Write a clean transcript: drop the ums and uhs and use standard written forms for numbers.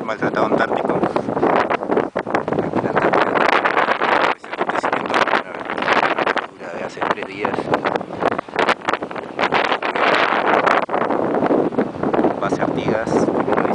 maltratado antártico. Aquí la Antártida es el acontecimiento de hace 3 días. Base Artigas,